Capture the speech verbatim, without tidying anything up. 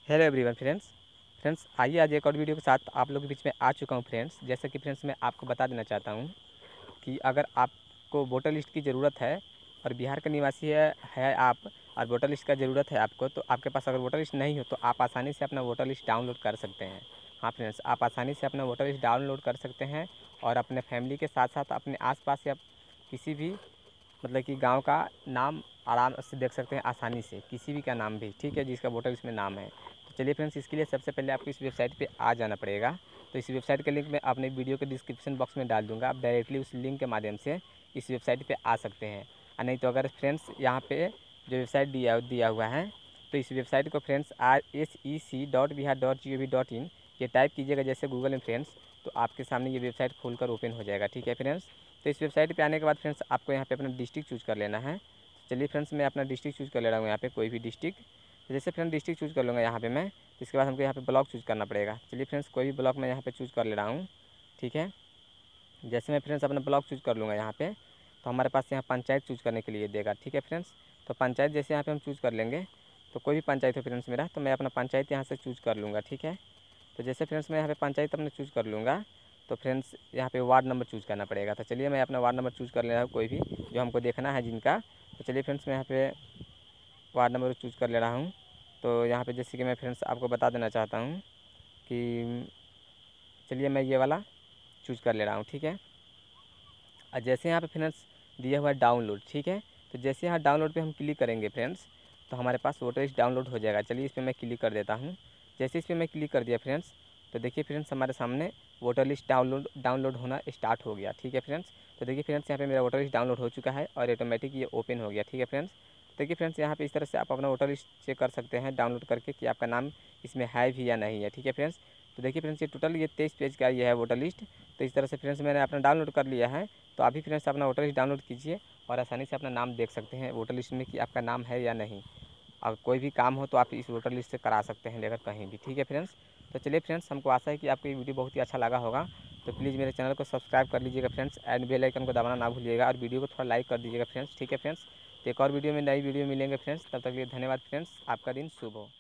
Hello everyone friends friends आइए आज एक और वीडियो के साथ आप लोगों के बीच में आ चुका हूं फ्रेंड्स। जैसा कि फ्रेंड्स मैं आपको बता देना चाहता हूं कि अगर आपको वोटर लिस्ट की ज़रूरत है और बिहार का निवासी है, है आप और वोटर लिस्ट का ज़रूरत है आपको, तो आपके पास अगर वोटर लिस्ट नहीं हो तो आप आसानी से अपना वोटर लिस्ट डाउनलोड कर सकते हैं। हाँ फ्रेंड्स, आप आसानी से अपना वोटर लिस्ट डाउनलोड कर सकते हैं और अपने फैमिली के साथ साथ अपने आसपास या किसी भी मतलब कि गांव का नाम आराम से देख सकते हैं आसानी से, किसी भी का नाम भी, ठीक है, जिसका वोटर लिस्ट में नाम है। तो चलिए फ्रेंड्स, इसके लिए सबसे पहले आपको इस वेबसाइट पे आ जाना पड़ेगा। तो इस वेबसाइट का लिंक मैं अपने वीडियो के डिस्क्रिप्शन बॉक्स में डाल दूंगा। आप डायरेक्टली उस लिंक के माध्यम से इस वेबसाइट पर आ सकते हैं। और नहीं तो अगर फ्रेंड्स यहाँ पर जो वेबसाइट दिया दिया हुआ है तो इस वेबसाइट को friends R S E C dot Bihar dot G O V dot in ये टाइप कीजिएगा जैसे गूगल में फ्रेंड्स, तो आपके सामने ये वेबसाइट खोलकर ओपन हो जाएगा। ठीक है फ्रेंड्स, तो इस वेबसाइट पे आने के बाद फ्रेंड्स आपको यहाँ पे अपना डिस्ट्रिक्ट चूज़ कर लेना है। तो चलिए फ्रेंड्स, मैं अपना डिस्ट्रिक्ट चूज़ कर ले रहा हूँ यहाँ पे कोई भी डिस्ट्रिक्ट। तो जैसे फ्रेंड डिस्ट्रिक्ट चूज़ कर लूँगा यहाँ पे मैं, तो इसके बाद हमको यहाँ पे ब्लॉक चूज़ करना पड़ेगा। चलिए फ्रेंड्स, कोई भी ब्लॉक मैं यहाँ पे चूज़ कर ले रहा हूँ। ठीक है, जैसे मैं फ्रेंड्स अपना ब्लॉक चूज़ कर लूँगा यहाँ पे, तो हमारे पास यहाँ पंचायत चूज़ करने के लिए देगा। ठीक है फ्रेंड्स, तो पंचायत जैसे यहाँ पे हम चूज़ कर लेंगे, तो कोई भी पंचायत हो फ्रेंड्स मेरा, तो मैं अपना पंचायत यहाँ से चूज़ कर लूँगा। ठीक है, तो जैसे फ्रेंड्स मैं यहाँ पे पंचायत अपने चूज़ कर लूँगा, तो फ्रेंड्स यहाँ पे वार्ड नंबर चूज़ करना पड़ेगा। तो चलिए मैं अपना वार्ड नंबर चूज़ कर ले रहा हूँ, कोई भी जो हमको देखना है जिनका। तो चलिए फ्रेंड्स, मैं यहाँ पे वार्ड नंबर चूज़ कर ले रहा हूँ। तो यहाँ पे जैसे कि मैं फ्रेंड्स आपको बता देना चाहता हूँ कि चलिए मैं ये वाला चूज़ कर ले रहा हूँ। ठीक है, और जैसे यहाँ पे फ्रेंड्स दिया हुआ है डाउनलोड, ठीक है, तो जैसे यहाँ डाउनलोड पे हम क्लिक करेंगे फ्रेंड्स, तो हमारे पास वोटर लिस्ट डाउनलोड हो जाएगा। चलिए इस पर मैं क्लिक कर देता हूँ। जैसे इस पर मैं क्लिक कर दिया फ्रेंड्स, तो देखिए फ्रेंड्स हमारे सामने वोटर लिस्ट डाउनलोड डाउनलोड होना स्टार्ट हो गया। ठीक है फ्रेंड्स, तो देखिए फ्रेंड्स यहाँ पे मेरा वोटर लिस्ट डाउनलोड हो चुका है और ऑटोमेटिक ये ओपन हो गया। ठीक है फ्रेंड्स, देखिए फ्रेंड्स यहाँ पे इस तरह से आप अपना वोटर लिस्ट चेक कर सकते हैं डाउनलोड करके कि आपका नाम इसमें है भी या नहीं है। ठीक है फ्रेंड्स, तो देखिए फ्रेंड्स ये टोटल ये तेईस पेज का ये है वोटर लिस्ट। तो इस तरह से फ्रेंड्स मैंने अपना डाउनलोड कर लिया है। तो अभी फ्रेंड्स अपना वोटर लिस्ट डाउनलोड कीजिए और आसानी से अपना नाम देख सकते हैं वोटर लिस्ट में कि आपका नाम है या नहीं। और कोई भी काम हो तो आप इस वोटर लिस्ट से करा सकते हैं लेकर कहीं भी। ठीक है फ्रेंड्स, तो चलिए फ्रेंड्स, हमको आशा है कि आपको ये वीडियो बहुत ही अच्छा लगा होगा। तो प्लीज़ मेरे चैनल को सब्सक्राइब कर लीजिएगा फ्रेंड्स, एंड बेल आइकन को दबाना ना भूलिएगा और वीडियो को थोड़ा लाइक कर दीजिएगा फ्रेंड्स। ठीक है फ्रेंड्स, तो एक और वीडियो में नई वीडियो मिलेंगे फ्रेंड्स, तब तक के लिए धन्यवाद फ्रेंड्स, आपका दिन शुभ हो।